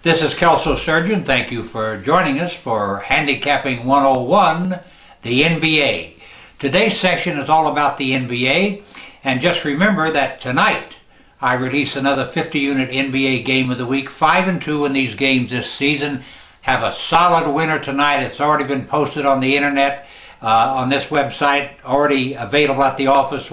This is Kelso Sturgeon. Thank you for joining us for Handicapping 101, the NBA. Today's session is all about the NBA, and just remember that tonight I release another 50-unit NBA Game of the Week. 5-2 in these games this season. Have a solid winner tonight. It's already been posted on the internet, on this website, already available at the office,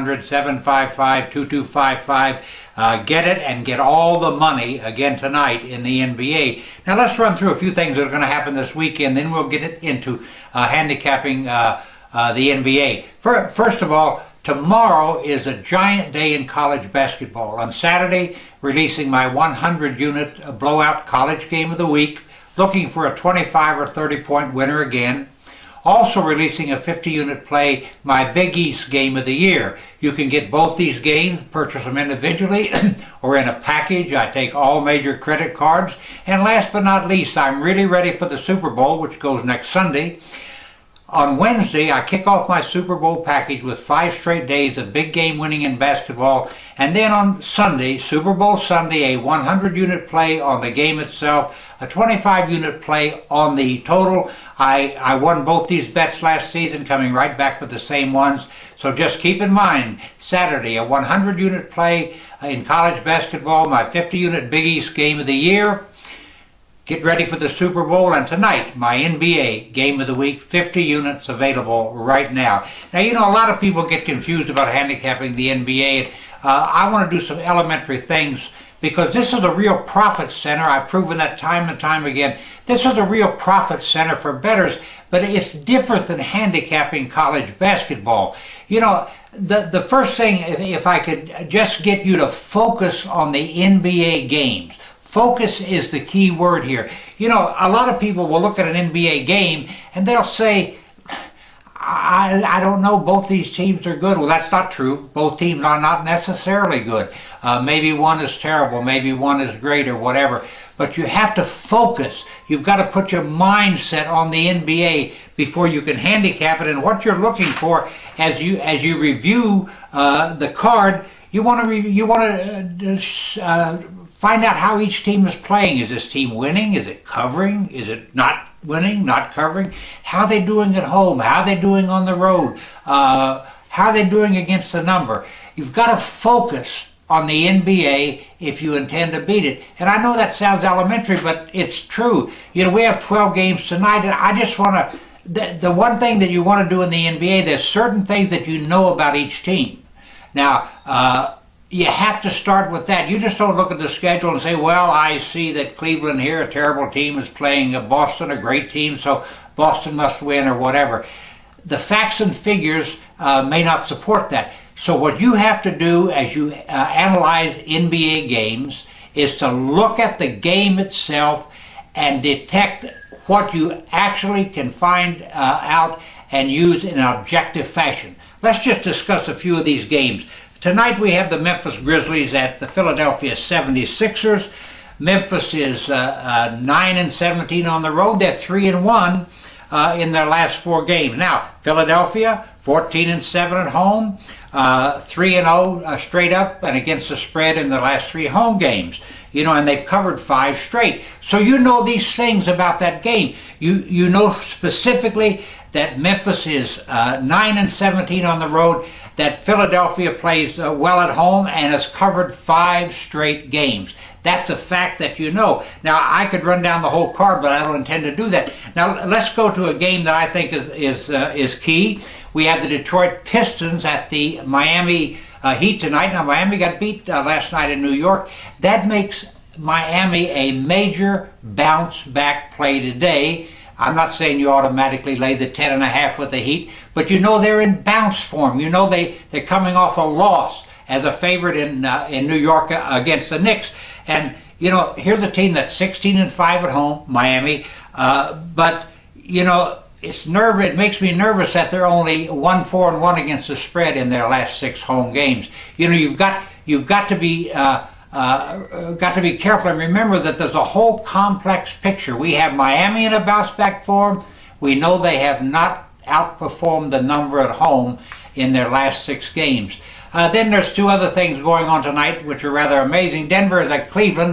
1-800-755-2255. Get it and get all the money again tonight in the NBA. Now let's run through a few things that are going to happen this weekend, then we'll get it into handicapping the NBA. First of all, tomorrow is a giant day in college basketball. On Saturday, releasing my 100-unit blowout college game of the week, looking for a 25 or 30-point winner again. Also releasing a 50-unit play, my Big East Game of the Year. You can get both these games, purchase them individually or in a package. I take all major credit cards. And last but not least, I'm really ready for the Super Bowl, which goes next Sunday. On Wednesday, I kick off my Super Bowl package with 5 straight days of big game winning in basketball. And then on Sunday, Super Bowl Sunday, a 100-unit play on the game itself, a 25-unit play on the total. I won both these bets last season, coming right back with the same ones. So just keep in mind, Saturday, a 100-unit play in college basketball, my 50-unit Big East Game of the Year. Get ready for the Super Bowl, and tonight, my NBA Game of the Week, 50 units available right now. Now, you know, a lot of people get confused about handicapping the NBA. I want to do some elementary things because this is a real profit center. I've proven that time and time again. This is a real profit center for bettors, but it's different than handicapping college basketball. You know, the first thing, if I could just get you to focus on the NBA games. Focus is the key word here. You know, a lot of people will look at an NBA game and they'll say, I don't know, both these teams are good. Well, that's not true. Both teams are not necessarily good. Maybe one is terrible, maybe one is great or whatever. But you have to focus. You've got to put your mindset on the NBA before you can handicap it. And what you're looking for as you review the card, you want to find out how each team is playing. Is this team winning? Is it covering? Is it not winning, not covering? How are they doing at home? How are they doing on the road? How are they doing against the number? You've got to focus on the NBA if you intend to beat it. And I know that sounds elementary, but it's true. You know, we have 12 games tonight, and I just want to, the one thing that you want to do in the NBA, there's certain things that you know about each team. Now, you have to start with that. You just don't look at the schedule and say, well, I see that Cleveland here, a terrible team, is playing Boston, a great team, so Boston must win or whatever. The facts and figures may not support that. So what you have to do as you analyze NBA games is to look at the game itself and detect what you actually can find out and use in an objective fashion. Let's just discuss a few of these games. Tonight we have the Memphis Grizzlies at the Philadelphia 76ers. Memphis is 9-17 on the road. They're 3-1 in their last 4 games. Now, Philadelphia 14-7 at home, 3-0 straight up and against the spread in the last 3 home games. You know, and they've covered 5 straight. So you know these things about that game. You know specifically that Memphis is 9-17 on the road, that Philadelphia plays well at home and has covered 5 straight games. That's a fact that you know. Now, I could run down the whole card, but I don't intend to do that. Now, let's go to a game that I think is key. We have the Detroit Pistons at the Miami Heat tonight. Now, Miami got beat last night in New York. That makes Miami a major bounce-back play today. I'm not saying you automatically lay the 10.5 with the Heat, but you know they're in bounce form. You know they're coming off a loss as a favorite in New York against the Knicks. And, you know, here's a team that's 16-5 at home, Miami. But, you know, it makes me nervous that they're only 1-4-1 against the spread in their last 6 home games. You know, you've got to be careful and remember that there's a whole complex picture. We have Miami in a bounce-back form. We know they have not outperformed the number at home in their last 6 games. Then there's 2 other things going on tonight which are rather amazing. Denver is at Cleveland.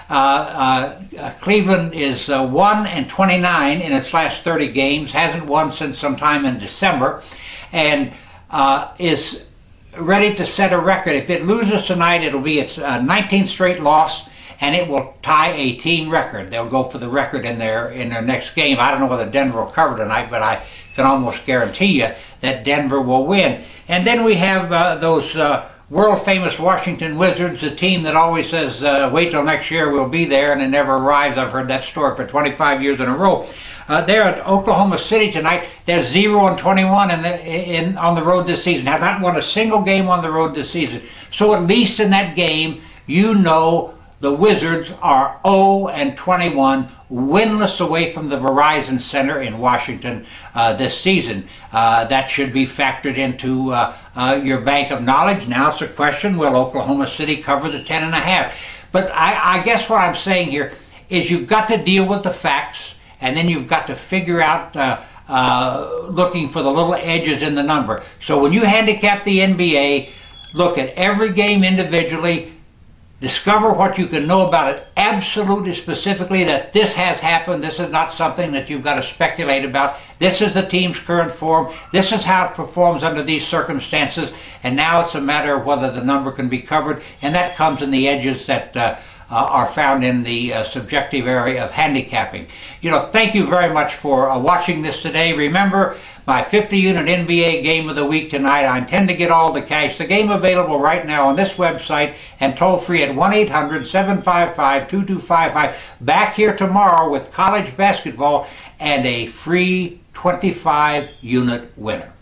Cleveland is 1-29 in its last 30 games, hasn't won since sometime in December, and is ready to set a record. If it loses tonight, it'll be its 19th straight loss, and it will tie a team record. They'll go for the record in their next game. I don't know whether Denver will cover tonight, but I can almost guarantee you that Denver will win. And then we have those world-famous Washington Wizards, the team that always says, wait till next year, we'll be there, and it never arrives. I've heard that story for 25 years in a row. They're at Oklahoma City tonight. They're 0-21 on the road this season. Have not won a single game on the road this season. So at least in that game, you know the Wizards are 0-21, winless away from the Verizon Center in Washington this season. That should be factored into your bank of knowledge. Now it's a question, will Oklahoma City cover the 10.5? But I guess what I'm saying here is you've got to deal with the facts, and then you've got to figure out looking for the little edges in the number. So when you handicap the NBA, look at every game individually, discover what you can know about it absolutely specifically, that this has happened. This is not something that you've got to speculate about. This is the team's current form. This is how it performs under these circumstances. And now it's a matter of whether the number can be covered. And that comes in the edges that are found in the subjective area of handicapping. You know, thank you very much for watching this today. Remember, my 50-unit NBA game of the week tonight. I intend to get all the cash. The game available right now on this website and toll free at 1-800-755-2255. Back here tomorrow with college basketball and a free 25-unit winner.